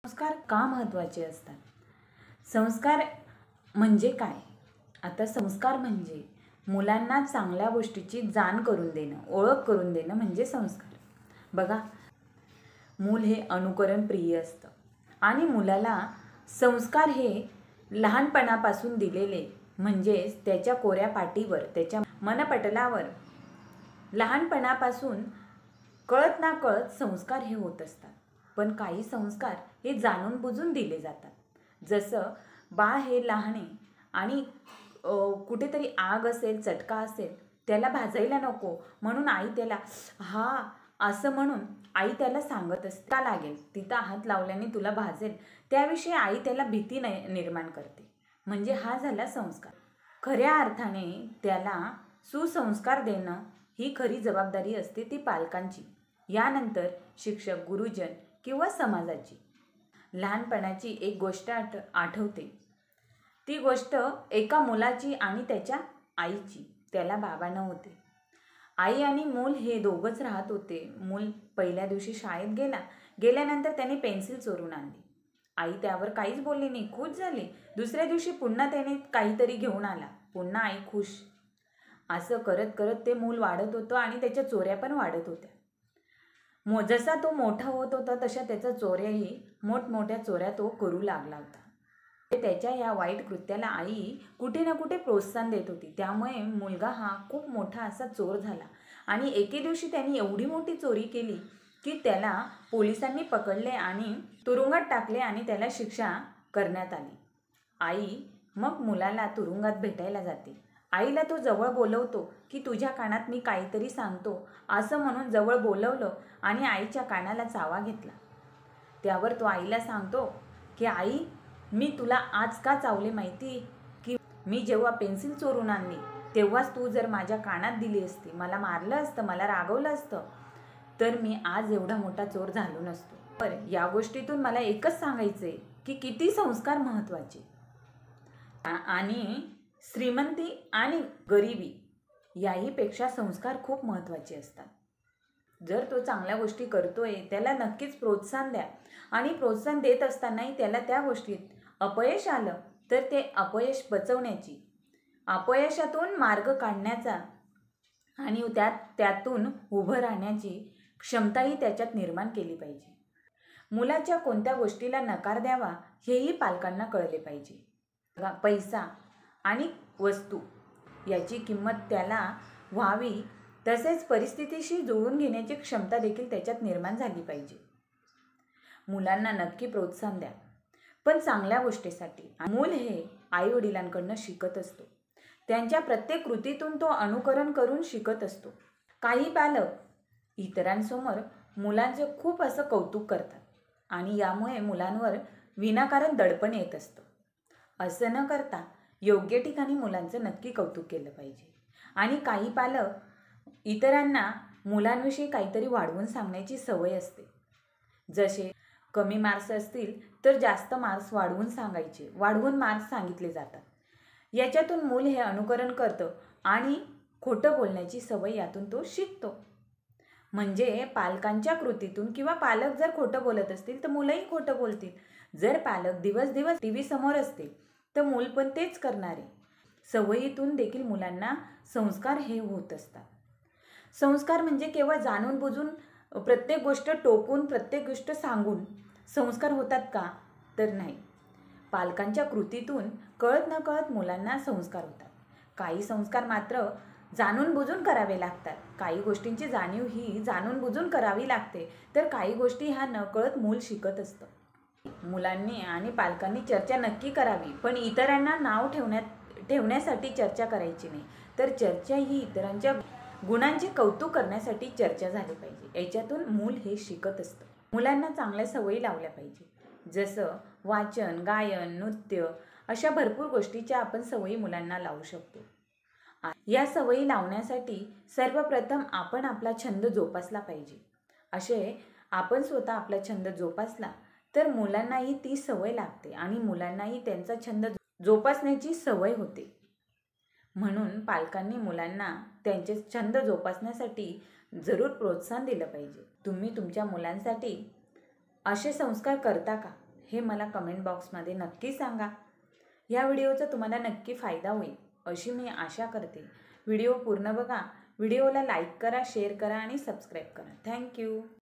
संस्कार का महत्त्वाचे असतात? संस्कार म्हणजे काय? आता संस्कार म्हणजे मुलांना चांगल्या गोष्टीची जाण करून देणं, ओळख करून देणं म्हणजे संस्कार. बघा, मूल हे अनुकरण प्रिय असतं आणि मुलाला संस्कार हे लहानपणापासून दिलेले म्हणजेच त्याच्या कोऱ्या पाटीवर, त्याच्या मनपटलावर लहानपणापासून कळत ना कळत संस्कार हे होत असतात. पण काही संस्कार हे जाणून बुजून दिले जातात. जसं बाळ हे लहान आणि कुठेतरी आग असेल, चटका असेल, त्याला भाजायला नको म्हणून आई त्याला असं म्हणून आई त्याला सांगत असते, का लागेल, तिथं हात लावल्याने तुला भाजेल. त्याविषयी आई त्याला भीती निर्माण करते. म्हणजे हा झाला संस्कार. खऱ्या अर्थाने त्याला सुसंस्कार देणं ही खरी जबाबदारी असते ती पालकांची, यानंतर शिक्षक, गुरुजन किंवा समाजाची. लहानपणाची एक गोष्ट आठवते. ती गोष्ट एका मुलाची आणि त्याच्या आईची. त्याला बाबा नव्हते. आई आणि मूल हे दोघंच राहत होते. मूल पहिल्या दिवशी शाळेत गेल्यानंतर त्याने पेन्सिल चोरून आणली. आई त्यावर काहीच बोलली नाही, खुश झाली. दुसऱ्या दिवशी पुन्हा त्याने काहीतरी घेऊन आला, पुन्हा आई खुश. असं करत करत ते मूल वाढत होतं आणि त्याच्या चोऱ्या पण वाढत होत्या. जसा तो मोठा होत होता तशा त्याच्या चोऱ्याही मोठमोठ्या चोऱ्या तो करू लागला होता. त्याच्या या वाईट कृत्याला आई कुठे ना कुठे प्रोत्साहन देत होती. त्यामुळे मुलगा हा खूप मोठा असा चोर झाला आणि एके दिवशी त्यांनी एवढी मोठी चोरी केली की त्याला पोलिसांनी पकडले आणि तुरुंगात टाकले आणि त्याला शिक्षा करण्यात आली. आई मग मुलाला तुरुंगात भेटायला जाते. आईला तो जवळ बोलवतो की तुझ्या कानात मी काहीतरी सांगतो, असं म्हणून जवळ बोलवलं आणि आईच्या कानाला चावा घेतला. त्यावर तो आईला सांगतो की आई, मी तुला आज का चावले माहिती? की मी जेव्हा पेन्सिल चोरून आणली तेव्हाच तू जर माझ्या कानात दिली असती, मला मारलं असतं, मला रागवलं असतं, तर मी आज एवढा मोठा चोर झालो नसतो. तर या गोष्टीतून मला एकच सांगायचंय की किती संस्कार महत्त्वाचे. आणि श्रीमंती आणि गरिबी याहीपेक्षा संस्कार खूप महत्त्वाचे असतात. जर तो चांगल्या गोष्टी करतोय त्याला नक्कीच प्रोत्साहन द्या आणि प्रोत्साहन देत असतानाही त्याला त्या गोष्टीत अपयश आलं तर ते अपयश बचवण्याची, अपयशातून मार्ग काढण्याचा आणि त्यातून उभं राहण्याची क्षमताही त्याच्यात निर्माण केली पाहिजे. मुलाच्या कोणत्या गोष्टीला नकार द्यावा हेही पालकांना कळले पाहिजे. पैसा आणि वस्तू याची किंमत त्याला व्हावी, तसेच परिस्थितीशी जुळवून घेण्याची क्षमता देखील त्याच्यात निर्माण झाली पाहिजे. मुलांना नक्की प्रोत्साहन द्या, पण चांगल्या गोष्टीसाठी. मूल हे आई वडिलांकडनं शिकत असतो. त्यांच्या प्रत्येक कृतीतून तो अनुकरण करून शिकत असतो. काही पालक इतरांसमोर मुलांचे खूप असं कौतुक करतात आणि यामुळे मुलांवर विनाकारण दडपण येत असतं. असं न करता योग्य ठिकाणी मुलांचं नक्की कौतुक केलं पाहिजे. आणि काही पालक इतरांना मुलांविषयी काहीतरी वाढवून सांगण्याची सवय असते. जसे कमी मार्क्स असतील तर जास्त मार्क्स वाढवून सांगायचे, वाढवून मार्क्स सांगितले जातात. याच्यातून मूल हे अनुकरण करतं आणि खोटं बोलण्याची सवय यातून तो शिकतो. म्हणजे पालकांच्या कृतीतून किंवा पालक जर खोटं बोलत असतील तर मुलंही खोटं बोलतील. जर पालक दिवस टीव्ही समोर असतील तर मूल पण तेच करणार आहे. सवयीतून देखील मुलांना संस्कार हे होत असतात. संस्कार म्हणजे केवळ जाणून बुजून प्रत्येक गोष्ट टोकून, प्रत्येक गोष्ट सांगून संस्कार होतात का? तर नाही. पालकांच्या कृतीतून कळत न कळत मुलांना संस्कार होतात. काही संस्कार मात्र जाणून बुजून करावे लागतात. काही गोष्टींची जाणीव ही जाणून बुजून करावी लागते, तर काही गोष्टी ह्या नकळत मूल शिकत असतं. मुलांनी आणि पालकांनी चर्चा नक्की करावी, पण इतरांना नाव ठेवण्यासाठी चर्चा करायची नाही, तर चर्चा ही इतरांच्या गुणांचे कौतुक करण्यासाठी चर्चा झाली पाहिजे. याच्यातून मूल हे शिकत असतं. मुलांना चांगल्या सवयी लावल्या पाहिजे. जसं वाचन, गायन, नृत्य अशा भरपूर गोष्टीच्या आपण सवयी मुलांना लावू शकतो. या सवयी लावण्यासाठी सर्वप्रथम आपण आपला छंद जोपासला पाहिजे. असे आपण स्वतः आपला छंद जोपासला तर मुलांनाही ती सवय लागते आणि मुलांनाही त्यांचा छंद जोपासण्याची सवय होते. म्हणून पालकांनी मुलांना त्यांचे छंद जोपासण्यासाठी जरूर प्रोत्साहन दिलं पाहिजे. तुम्ही तुमच्या मुलांसाठी असे संस्कार करता का? हे मला कमेंट बॉक्समध्ये नक्की सांगा. या व्हिडिओचा तुम्हाला नक्की फायदा होईल अशी मी आशा करते. व्हिडिओ पूर्ण बघा. व्हिडिओला लाईक करा, शेअर करा आणि सबस्क्राईब करा. थँक्यू.